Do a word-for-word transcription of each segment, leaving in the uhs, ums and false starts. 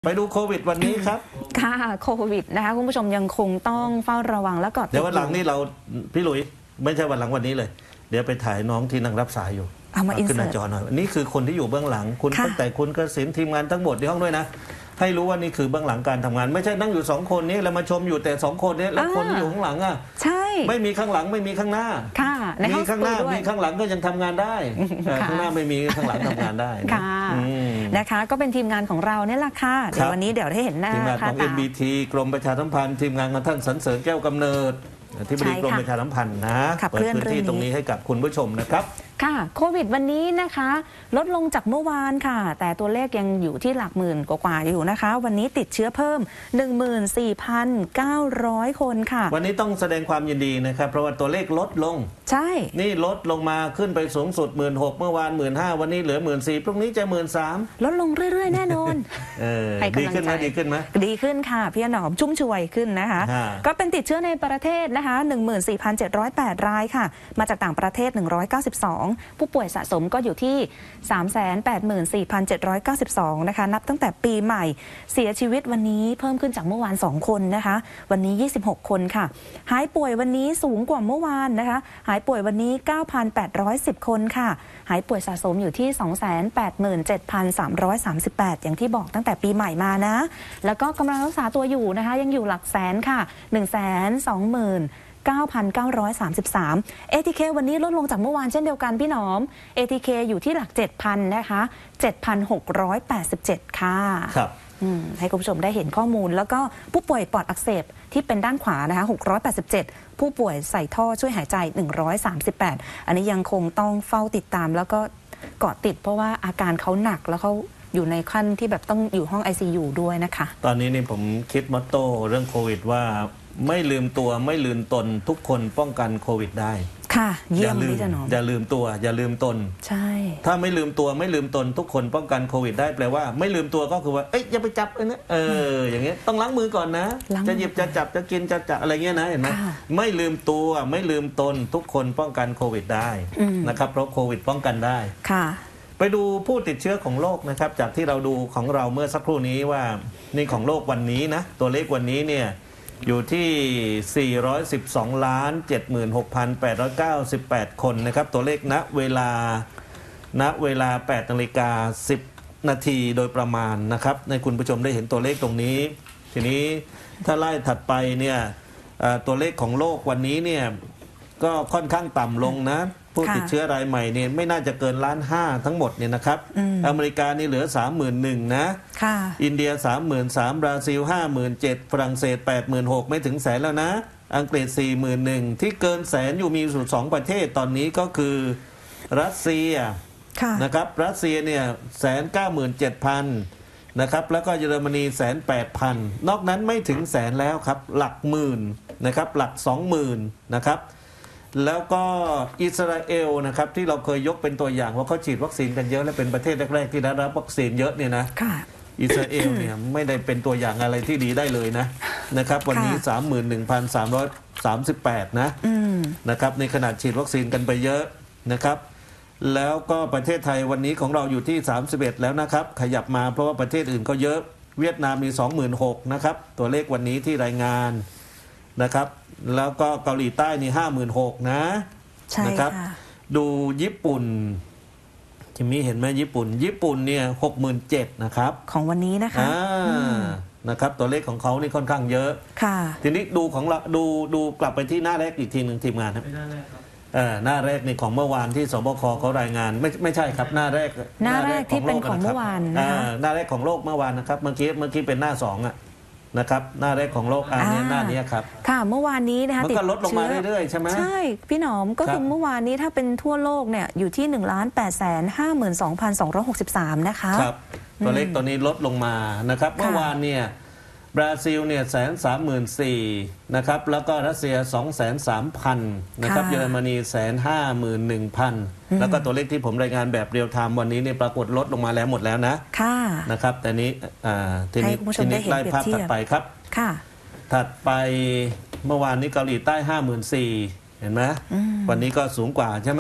ไปดูโควิดวันนี้ครับค่ะโควิดนะคะคุณผู้ชมยังคงต้องเฝ้าระวังแล้วก็เดี๋ยววันหลังนี่เราพี่หลุยไม่ใช่วันหลังวันนี้เลยเดี๋ยวไปถ่ายน้องที่นั่งรับสายอยู่เอามาอินเสิร์ตขึ้นหน้าจอหน่อยนี่คือคนที่อยู่เบื้องหลังคุณตั้งแต่คุณกสิณทีมงานทั้งหมดในห้องด้วยนะให้รู้ว่านี่คือเบื้องหลังการทำงานไม่ใช่นั่งอยู่สองคนนี้แล้วมาชมอยู่แต่สองคนนี้แล้วคนอยู่ข้างหลังอ่ะใช่ไม่มีข้างหลังไม่มีข้างหน้าค่ะมีข้างหน้ามีข้างหลังก็ยังทำงานได้ข้างหน้าไม่มีข้างหลังทำงานได้ค่ะนะคะก็เป็นทีมงานของเราเนี่ยแหละค่ะเดี๋ยววันนี้เดี๋ยวได้เห็นหน้าทีมงานของ เอ็ม บี ที กรมประชาสัมพันธ์ทีมงานของท่านสรรเสริญแก้วกำเนิดที่บดีกรมประชาสัมพันธ์นะเปิดพื้นที่ตรงนี้ให้กับคุณผู้ชมนะครับค่ะโควิดวันนี้นะคะลดลงจากเมื่อวานค่ะแต่ตัวเลขยังอยู่ที่หลักหมื่นกว่าๆอยู่นะคะวันนี้ติดเชื้อเพิ่ม หนึ่งหมื่นสี่พันเก้าร้อย คนค่ะวันนี้ต้องแสดงความยินดีนะครับเพราะว่าตัวเลขลดลงใช่นี่ลดลงมาขึ้นไปสูงสุด หนึ่งหมื่นหกพัน เมื่อวาน หนึ่งหมื่นห้าพัน วันนี้เหลือ หนึ่งหมื่นสี่พัน พรุ่งนี้จะ หนึ่งหมื่นสามพันลดลงเรื่อยๆแน่นอนเออดีขึ้นไหมดีขึ้นไหมดีขึ้นค่ะพี่หนอมชุ่มช่วยขึ้นนะคะก็เป็นติดเชื้อในประเทศนะคะ หนึ่งหมื่นสี่พันเจ็ดร้อยแปด รายค่ะมาจากต่างประเทศหนึ่งร้อยเก้าสิบสองผู้ป่วยสะสมก็อยู่ที่ สามแสนแปดหมื่นสี่พันเจ็ดร้อยเก้าสิบสอง นะคะนับตั้งแต่ปีใหม่เสียชีวิตวันนี้เพิ่มขึ้นจากเมื่อวานสองคนนะคะวันนี้ยี่สิบหกคนค่ะหายป่วยวันนี้สูงกว่าเมื่อวานนะคะหายป่วยวันนี้ เก้าพันแปดร้อยสิบ คนค่ะหายป่วยสะสมอยู่ที่ สองแสนแปดหมื่นเจ็ดพันสามร้อยสามสิบแปด อย่างที่บอกตั้งแต่ปีใหม่มานะแล้วก็กำลังรักษาตัวอยู่นะคะยังอยู่หลักแสนค่ะ หนึ่งแสนสองหมื่นเก้าพันเก้าร้อยสามสิบสาม เอ ที เค วันนี้ลดลงจากเมื่อวานเช่นเดียวกันพี่หนอม เอ ที เค อยู่ที่หลัก เจ็ดพัน นะคะ เจ็ดพันหกร้อยแปดสิบเจ็ด ค่ะครับให้คุณผู้ชมได้เห็นข้อมูลแล้วก็ผู้ป่วยปอดอักเสบที่เป็นด้านขวานะคะหกร้อยแปดสิบเจ็ดผู้ป่วยใส่ท่อช่วยหายใจหนึ่งร้อยสามสิบแปดอันนี้ยังคงต้องเฝ้าติดตามแล้วก็เกาะติดเพราะว่าอาการเขาหนักแล้วเขาอยู่ในขั้นที่แบบต้องอยู่ห้อง ไอ ซี ยู ด้วยนะคะตอนนี้นี่ผมคิดมอตโต้เรื่องโควิดว่าไม่ลืมตัวไม่ลืมตนทุกคนป้องกันโควิดได้ค่ะเยี่ยมพี่จะหนอมอย่าลืมตัวอย่าลืมตนใช่ถ้าไม่ลืมตัวไม่ลืมตนทุกคนป้องกันโควิดได้แปลว่าไม่ลืมตัวก็คือว่าเอ้ยอย่าไปจับเอ้ยนะเอออย่างเงี้ยต้องล้างมือก่อนนะจะหยิบจะจับจะกินจะจับอะไรเงี้ยนะเห็นไหมไม่ลืมตัวไม่ลืมตนทุกคนป้องกันโควิดได้นะครับเพราะโควิดป้องกันได้ค่ะไปดูผู้ติดเชื้อของโลกนะครับจากที่เราดูของเราเมื่อสักครู่นี้ว่านี่ของโลกวันนี้นะตัวเลขวันนี้เนี่ยอยู่ที่ สี่ร้อยสิบสองล้าน เจ็ดหมื่นหกพันแปดร้อยเก้าสิบแปด คนนะครับตัวเลขณเวลาณเวลา แปดนาฬิกาสิบ นาทีโดยประมาณนะครับในคุณผู้ชมได้เห็นตัวเลขตรงนี้ทีนี้ถ้าไล่ถัดไปเนี่ยตัวเลขของโลกวันนี้เนี่ยก็ค่อนข้างต่ำลงนะผู้ติดเชื้อรายใหม่เนี่ยไม่น่าจะเกินล้านห้าทั้งหมดเนี่ยนะครับอเมริกานี่เหลือ สามหมื่นหนึ่งพัน นะอินเดีย สามหมื่นสามพัน บราซิล ห้าหมื่นเจ็ดพัน ฝรั่งเศส แปดหมื่นหกพัน ไม่ถึงแสนแล้วนะอังกฤษ สี่หมื่นหนึ่งพัน ที่เกินแสนอยู่มีอยู่สองประเทศตอนนี้ก็คือรัสเซียนะครับรัสเซียเนี่ย หนึ่งแสนเก้าหมื่นเจ็ดพัน นะครับแล้วก็เยอรมนี หนึ่งแสนแปดพัน นอกนั้นไม่ถึงแสนแล้วครับหลักหมื่นนะครับหลัก สองหมื่น นะครับแล้วก็อิสราเอลนะครับที่เราเคยยกเป็นตัวอย่างว่าเขาฉีดวัคซีนกันเยอะและเป็นประเทศแรกๆที่ได้รับวัคซีนเยอะเนี่ยนะอิสราเอลเนี่ยไม่ได้เป็นตัวอย่างอะไรที่ดีได้เลยนะนะครับวันนี้ สามหมื่นหนึ่งพันสามร้อยสามสิบแปด นะนะครับในขนาดฉีดวัคซีนกันไปเยอะนะครับแล้วก็ประเทศไทยวันนี้ของเราอยู่ที่สามสิบเอ็ดแล้วนะครับขยับมาเพราะว่าประเทศอื่นก็เยอะเวียดนามมี สองหมื่นหกพัน นะครับตัวเลขวันนี้ที่รายงานนะครับแล้วก็เกาหลีใต้นี่ ห้าหมื่นหกพัน นะนะครับดูญี่ปุ่นจิมมี่เห็นไหมญี่ปุ่นญี่ปุ่นเนี่ย หกหมื่นเจ็ดพัน นะครับของวันนี้นะคะนะครับตัวเลขของเขานี่ค่อนข้างเยอะค่ะทีนี้ดูของเราดูดูกลับไปที่หน้าแรกอีกทีหนึ่งทีมงานครับเออหน้าแรกนี่ของเมื่อวานที่สบคเขารายงานไม่ไม่ใช่ครับหน้าแรกหน้าแรกที่เป็นของเมื่อวานนะคะหน้าแรกของโลกเมื่อวานนะครับเมื่อกี้เมื่อกี้เป็นหน้าสองอ่ะนะครับหน้าแรกของโลกอันนี้หน้านี้ครับค่ะเมื่อวานนี้นะคะมันก็ลดลงมาเรื่อยๆใช่ไหมใช่พี่หนอมก็คือเมื่อวานนี้ถ้าเป็นทั่วโลกเนี่ยอยู่ที่ หนึ่งล้านแปดแสนห้าหมื่นสองพันสองร้อยหกสิบสาม นะคะครับตัวเลขตัวนี้ลดลงมานะครับเมื่อวานเนี่ยบราซิลเนี่ยแสนสามหมื่นสี่นะครับแล้วก็รัสเซียสองแสนสามพันนะครับเยอรมนีแสนห้าหมื่นหนึ่งพันแล้วก็ตัวเลขที่ผมรายงานแบบเรียลไทม์วันนี้เนี่ยปรากฏลดลงมาแล้วหมดแล้วนะค่ะนะครับแต่นี้ทีนี้ทีนี้ไล่ภาพถัดไปครับค่ะถัดไปเมื่อวานนี้เกาหลีใต้ ห้าหมื่นสี่พัน เห็นไหมวันนี้ก็สูงกว่าใช่ไหม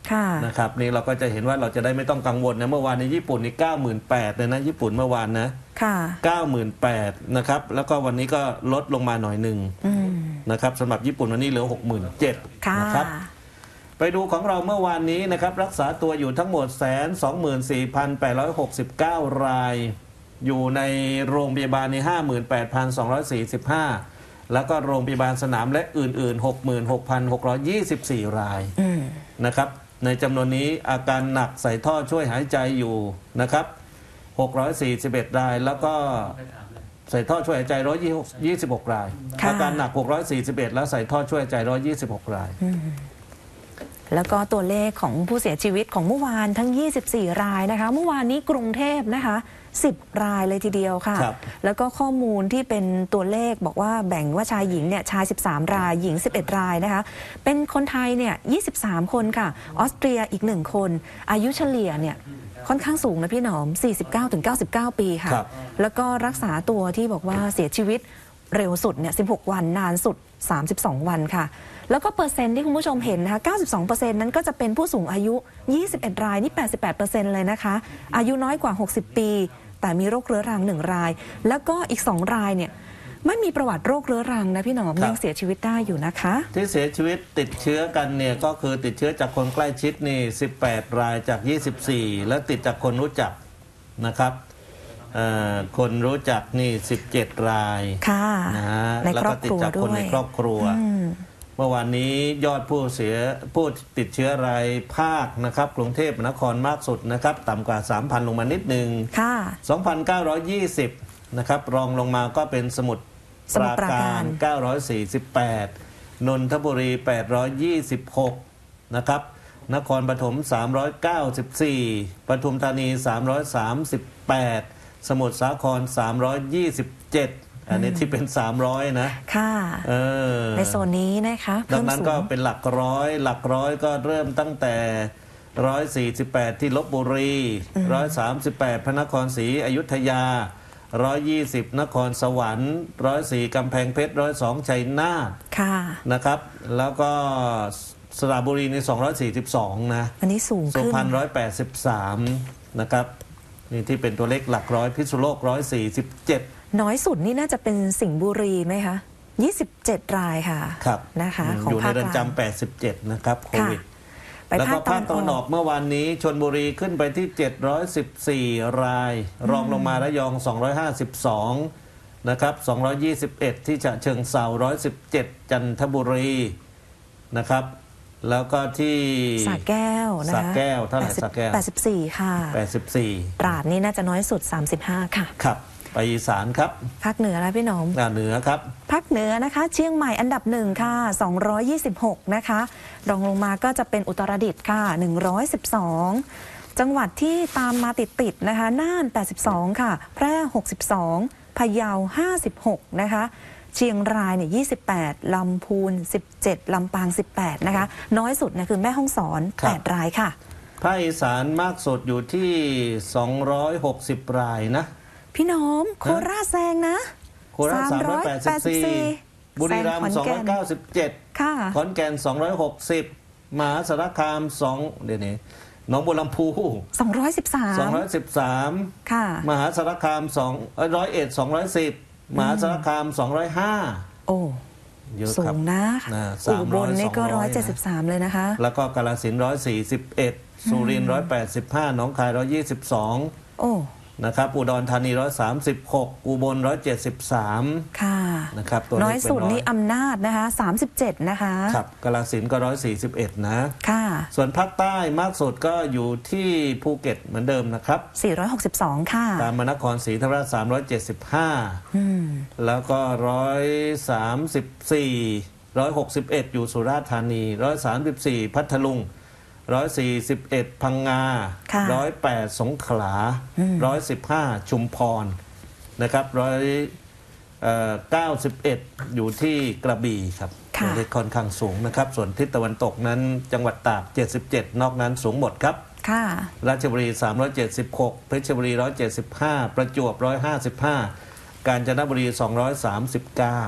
นะครับนี่เราก็จะเห็นว่าเราจะได้ไม่ต้องกังวลนะเมื่อวานในญี่ปุ่นนี่เก้าหมื่นแปดเลยนะญี่ปุ่นเมื่อวานนะเก้าหมื่นแปดนะครับแล้วก็วันนี้ก็ลดลงมาหน่อยหนึ่งนะครับสำหรับญี่ปุ่นวันนี้เหลือหกหมื่นเจ็ดนะครับไปดูของเราเมื่อวานนี้นะครับรักษาตัวอยู่ทั้งหมด หนึ่งแสนสองหมื่นสี่พันแปดร้อยหกสิบเก้า รายอยู่ในโรงพยาบาลใน ห้าหมื่นแปดพันสองร้อยสี่สิบห้า แล้วก็โรงพยาบาลสนามและอื่นๆ หกหมื่นหกพันหกร้อยยี่สิบสี่ รายนะครับในจำนวนนี้อาการหนักใส่ท่อช่วยหายใจอยู่นะครับหกร้อยสี่สิบเอ็ดรายแล้วก็ใส่ท่อช่วยหายใจหนึ่งร้อยยี่สิบหกรายอาการหนักหกร้อยสี่สิบเอ็ดแล้วใส่ท่อช่วยหายใจหนึ่งร้อยยี่สิบหกรายแล้วก็ตัวเลขของผู้เสียชีวิตของเมื่อวานทั้งยี่สิบสี่รายนะคะเมื่อวานนี้กรุงเทพนะคะสิบรายเลยทีเดียวค่ะแล้วก็ข้อมูลที่เป็นตัวเลขบอกว่าแบ่งว่าชายหญิงเนี่ยชายสิบสามรายหญิงสิบเอ็ดรายนะคะเป็นคนไทยเนี่ยยี่สิบสามคนค่ะออสเตรียอีกหนึ่งคนอายุเฉลี่ยเนี่ยค่อนข้างสูงนะพี่หนอม สี่สิบเก้าถึงเก้าสิบเก้า ปีค่ะแล้วก็รักษาตัวที่บอกว่าเสียชีวิตเร็วสุดเนี่ยสิบหกวันนานสุดสามสิบสองวันค่ะแล้วก็เปอร์เซ็นต์ที่คุณผู้ชมเห็นนะคะ เก้าสิบสองเปอร์เซ็นต์ นั้นก็จะเป็นผู้สูงอายุยี่สิบเอ็ดรายนี่ แปดสิบแปดเปอร์เซ็นต์ เลยนะคะอายุน้อยกว่าหกสิบปีแต่มีโรคเรื้อรังหนึ่งรายแล้วก็อีกสองรายเนี่ยไม่มีประวัติโรคเรื้อรังนะพี่หนอมยังเสียชีวิตได้อยู่นะคะที่เสียชีวิตติดเชื้อกันเนี่ยก็คือติดเชื้อจากคนใกล้ชิดนี่สิบแปดรายจากยี่สิบสี่แล้วติดจากคนรู้จักนะครับคนรู้จักนี่สิบเจ็ดรายค่ะนะฮะแล้วก็ติดจากคนในครอบครัวเมื่อวานนี้ยอดผู้เสียผู้ติดเชื้อรายภาคนะครับกรุงเทพมหานครมากสุดนะครับต่ำกว่า สามพัน ลงมานิดนึงค่ะสองพันเก้าร้อยยี่สิบ นะครับรองลงมาก็เป็นสมุทรปราการเก้าร้อยสี่สิบแปดนนทบุรีแปดร้อยยี่สิบหกนะครับนครปฐมสามร้อยเก้าสิบสี่ปทุมธานีสามร้อยสามสิบแปดสมุทรสาครสามร้อยยี่สิบเจ็ดอันนี้ที่เป็นสามร้อยนะค่ะเออในโซนนี้นะคะดังนั้นก็เป็นหลักร้อยหลักร้อยก็เริ่มตั้งแต่หนึ่งร้อยสี่สิบแปดที่ลพบุรีหนึ่งร้อยสามสิบแปดพระนครศรีอยุธยาหนึ่งร้อยยี่สิบนครสวรรค์หนึ่งร้อยสี่กำแพงเพชรหนึ่งร้อยสองชัยนาทค่ะนะครับแล้วก็สระบุรีในสองร้อยสี่สิบสองนะอันนี้สูงขึ้นสุพรรณหนึ่งร้อยแปดสิบสามนะครับนี่ที่เป็นตัวเลขหลักร้อยพิษณุโลกหนึ่งร้อยสี่สิบเจ็ดน้อยสุดนี่น่าจะเป็นสิงห์บุรีไหมคะยี่สิบเจ็ดรายค่ะครับนะคะของอยู่ในเรือนจำแปดสิบเจ็ดนะครับโควิดแล้วก็ภาคตะวันออกเมื่อวานนี้ชลบุรีขึ้นไปที่เจ็ดร้อยสิบสี่รายรองลงมาระยองสองร้อยห้าสิบสองนะครับสองร้อยยี่สิบเอ็ดที่ฉะเชิงเทราหนึ่งร้อยสิบเจ็ดจันทบุรีนะครับแล้วก็ที่สระแก้วนะคะสระแก้วเท่าไหร่สระแก้วแปดสิบสี่ค่ะแปดสิบสี่ตราดนี่น่าจะน้อยสุดสามสิบห้าค่ะครับไปอีสานครับภาคเหนือแล้วพี่หนอมเหนือครับภาคเหนือนะคะเชียงใหม่อันดับหนึ่งค่ะสองร้อยยี่สิบหกนะคะรองลงมาก็จะเป็นอุตรดิตถ์ค่ะหนึ่งร้อยสิบสองจังหวัดที่ตามมาติดๆนะคะน่านแปดสิบสองค่ะแพร่หกสิบสองพะเยาห้าสิบหกนะคะเชียงรายเนี่ยยี่สิบแปดลำพูนสิบเจ็ดลำปางสิบแปดนะคะน้อยสุดนะคือแม่ฮ่องสอนแปดรายค่ะภาคอีสานมากสุดอยู่ที่สองร้อยหกสิบรายนะพี่น้องโคราชแซงนะโคราชสามร้อยแปดสิบสี่บุรีรัมย์สองร้อยเก้าสิบเจ็ดค่ะขอนแก่นสองร้อยหกสิบมหาสารคามสองเดี๋ยวนี้หนองบัวลำพูสองร้อยสิบสามสองร้อยสิบสามค่ะมหาสารคามสองร้อยเอ็ดสองร้อยสิบมหาสารคามสองร้อยห้าโอ้เยอะสูครับงนะอุบลนี่ก็ร้อยเจ็ดสิบสามเลยนะคะแล้วก็กาฬสินธุ์ร้อยสี่สิบเอ็ดสุรินทร์ร้อยแปดสิบห้าหนองคายร้อยยี่สิบสองโอ้นะครับอุดรธานีร้อยสามสิบหกอุบลร้อยเจ็ดสิบสามค่ะนะครับตัวน้อยสุดนี่อำนาจนะคะสามสิบเจ็ดนะคะครับกาฬสินธุ์ก็ร้อยสี่สิบเอ็ดนะค่ะส่วนภาคใต้มากสุดก็อยู่ที่ภูเก็ตเหมือนเดิมนะครับสี่ร้อยหกสิบสองค่ะตามมานครศรีธรรมราชสามร้อยเจ็ดสิบห้าแล้วก็ร้อยสามสิบสี่ร้อยหกสิบเอ็ดอยู่สุราษฎร์ธานีร้อยสามสิบสี่พัทลุงร้อยสี่สิบเอ็ดพังงาร้อยแปดสงขลาร้อยสิบห้าชุมพรนะครับร้อยเก้าสิบเอ็ดอยู่ที่กระบี่ครับตัวเลขค่อนข้างสูงนะครับส่วนทิศตะวันตกนั้นจังหวัดตากเจ็ดสิบเจ็ดนอกนั้นสูงหมดครับราชบุรีสามร้อยเจ็ดสิบหกเพชรบุรีร้อยเจ็ดสิบห้าประจวบร้อยห้าสิบห้ากาญจนบุรีสองร้อยสามสิบเก้า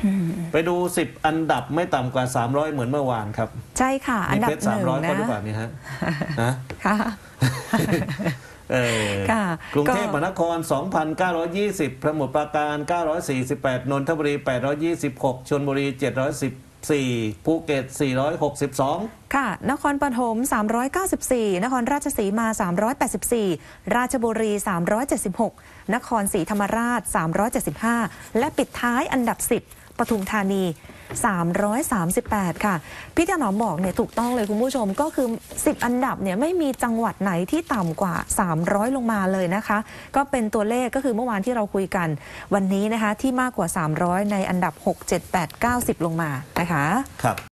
ไปดูสิบอันดับไม่ต่ำกว่าสามร้อยเหมือนเมื่อวานครับใช่ค่ะอันดับหนึ่งนะหรือเปล่านี่ฮะนะค่ะเออกรุงเทพมหานคร สองพันเก้าร้อยยี่สิบ สมุทรปราการเก้าร้อยสี่สิบแปดนนทบุรีแปดร้อยยี่สิบหกชลบุรีเจ็ดร้อยสิบสี่ภูเก็ตสี่ร้อยหกสิบสองค่ะนครปฐมสามร้อยเก้าสิบสี่นครราชสีมาสามร้อยแปดสิบสี่ราชบุรีสามร้อยเจ็ดสิบหกนครศรีธรรมราชสามร้อยเจ็ดสิบห้าและปิดท้ายอันดับสิบปทุมธานีสามร้อยสามสิบแปดค่ะพี่ถนอมบอกเนี่ยถูกต้องเลยคุณผู้ชมก็คือสิบอันดับเนี่ยไม่มีจังหวัดไหนที่ต่ำกว่าสามร้อยลงมาเลยนะคะก็เป็นตัวเลขก็คือเมื่อวานที่เราคุยกันวันนี้นะคะที่มากกว่าสามร้อยในอันดับหก เจ็ด แปด เก้า สิบลงมานะคะครับ